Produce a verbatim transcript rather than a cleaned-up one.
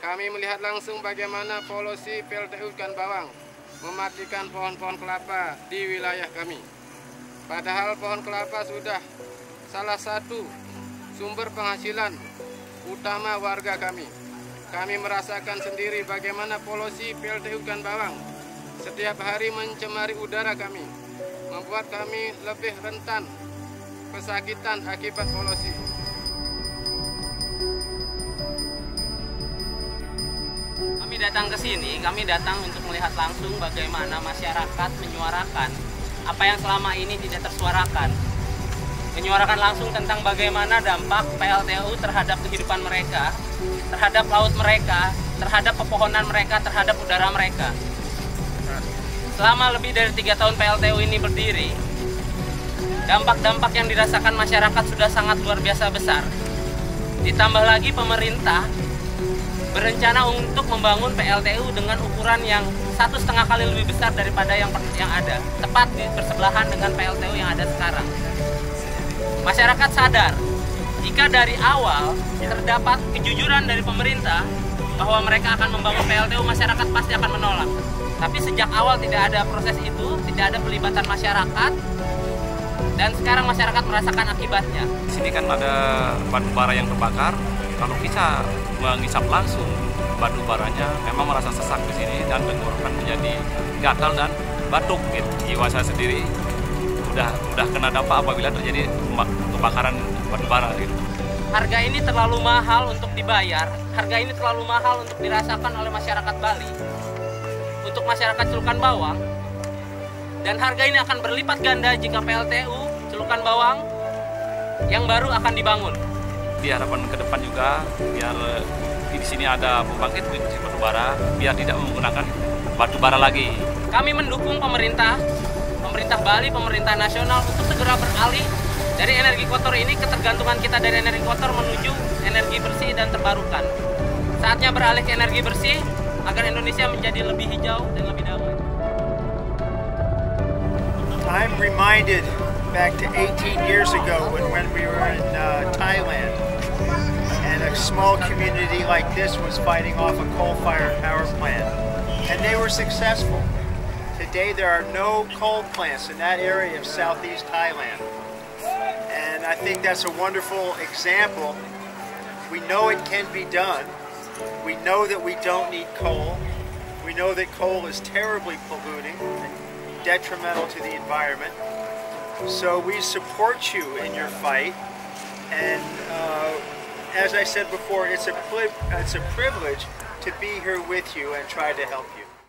Kami melihat langsung bagaimana polusi P L T U ikan bawang mematikan pohon-pohon kelapa di wilayah kami. Padahal pohon kelapa sudah salah satu sumber penghasilan utama warga kami. Kami merasakan sendiri bagaimana polusi P L T U ikan bawang setiap hari mencemari udara kami, membuat kami lebih rentan kesakitan akibat polusi. Kami datang ke sini, kami datang untuk melihat langsung bagaimana masyarakat menyuarakan apa yang selama ini tidak tersuarakan. Menyuarakan langsung tentang bagaimana dampak P L T U terhadap kehidupan mereka, terhadap laut mereka, terhadap pepohonan mereka, terhadap udara mereka. Selama lebih dari tiga tahun P L T U ini berdiri, dampak-dampak yang dirasakan masyarakat sudah sangat luar biasa besar. Ditambah lagi pemerintah berencana untuk membangun P L T U dengan ukuran yang satu setengah kali lebih besar daripada yang yang ada, tepat di bersebelahan dengan P L T U yang ada sekarang. Masyarakat sadar jika dari awal terdapat kejujuran dari pemerintah bahwa mereka akan membangun P L T U, masyarakat pasti akan menolak. Tapi sejak awal tidak ada proses itu, tidak ada pelibatan masyarakat, dan sekarang masyarakat merasakan akibatnya. Di sini kan ada batu bara yang terbakar. Kalau bisa mengisap langsung batu baranya, memang merasa sesak di sini dan tenggorokan menjadi gatal dan batuk. Gitu. Jiwa saya sendiri udah udah kena dampak apabila terjadi kebakaran batu bara. Gitu. Harga ini terlalu mahal untuk dibayar. Harga ini terlalu mahal untuk dirasakan oleh masyarakat Bali, untuk masyarakat Celukan Bawang. Dan harga ini akan berlipat ganda jika P L T U Celukan Bawang yang baru akan dibangun. Di harapan ke depan juga biar di sini ada pembangkit batu bara, biar tidak menggunakan batu bara lagi. Kami mendukung pemerintah, pemerintah Bali, pemerintah nasional untuk segera beralih dari energi kotor ini, ketergantungan kita dari energi kotor menuju energi bersih dan terbarukan. Saatnya beralih ke energi bersih agar Indonesia menjadi lebih hijau dan lebih damai. I'm reminded back to eighteen years ago when, when we were in uh, Thailand, and a small community like this was fighting off a coal-fired power plant, and they were successful. Today there are no coal plants in that area of southeast Thailand, and I think that's a wonderful example. We know it can be done. We know that we don't need coal. We know that coal is terribly polluting and detrimental to the environment. So we support you in your fight, and uh, as I said before, it's a, it's a privilege to be here with you and try to help you.